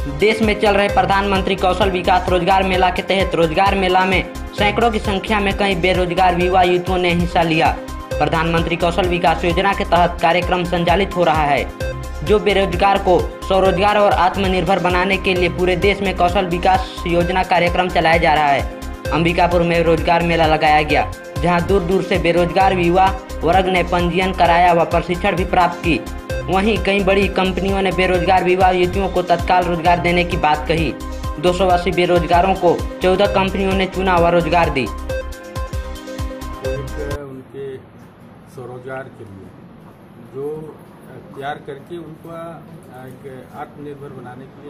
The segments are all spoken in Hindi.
देश में चल रहे प्रधानमंत्री कौशल विकास रोजगार मेला के तहत रोजगार मेला में सैकड़ों की संख्या में कई बेरोजगार युवा युवतियों ने हिस्सा लिया। प्रधानमंत्री कौशल विकास योजना के तहत कार्यक्रम संचालित हो रहा है, जो बेरोजगार को स्वरोजगार और आत्मनिर्भर बनाने के लिए पूरे देश में कौशल विकास योजना कार्यक्रम चलाया जा रहा है। अंबिकापुर में रोजगार मेला लगाया गया, जहां दूर दूर से बेरोजगार युवा वर्ग ने पंजीयन कराया व प्रशिक्षण भी प्राप्त की। वहीं कई बड़ी कंपनियों ने बेरोजगार युवा युवतियों को तत्काल रोजगार देने की बात कही। 280 बेरोजगारों को 14 कंपनियों ने चुना व रोजगार दी। उनके स्वरोजगार के लिए जो तैयार करके उनको आत्मनिर्भर बनाने के लिए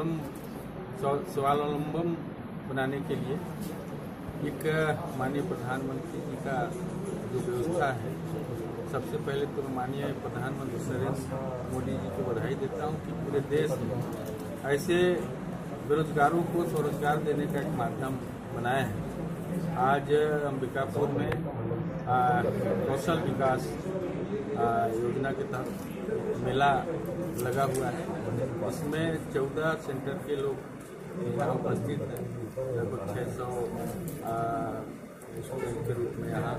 स्वावलंबन बनाने के लिए एक माननीय प्रधानमंत्री जी का जो व्यवस्था है, सबसे पहले तो माननीय प्रधानमंत्री नरेंद्र मोदी जी को बधाई देता हूं कि पूरे देश में ऐसे बेरोजगारों को स्वरोजगार देने का एक माध्यम बनाया है। आज अंबिकापुर में कौशल विकास योजना के तहत मेला लगा हुआ है। इसमें 14 सेंटर के लोग यहाँ उपस्थित हैं। लगभग 600 स्टूडेंट के रूप में यहाँ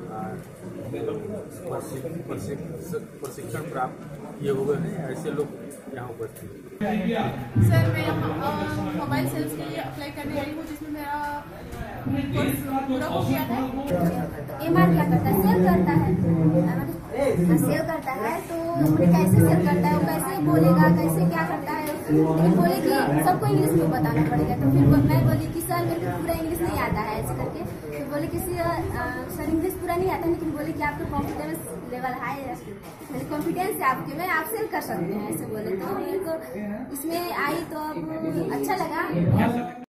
प्रशिक्षण प्राप्त किए हुए हैं। ऐसे लोग यहाँ उपस्थित हैं। सर, मैं यहाँ मोबाइल सेल्स के लिए अप्लाई करने आई हूँ, जिसमें मेरा कोर्स पूरा हो गया है। एमआर क्या करता है? सेल करता है। सेल करता है तो कैसे सेल करता है, वो कैसे बोलेगा, कैसे क्या करता है। लेकिन बोले कि सबको इंग्लिश में बताना पड़ेगा। तो फिर मैं बोली कि सर मेरे को पूरा इंग्लिश नहीं आता है, ऐसे करके। फिर बोले कि सर इंग्लिश पूरा नहीं आता, लेकिन बोले कि आपका कॉन्फिडेंस लेवल हाई है, मेरे कॉन्फिडेंस है आपके में, आप सेल कर सकते हैं, ऐसे बोले। तो मेरे को इसमें आई तो अब अच्छा लगा।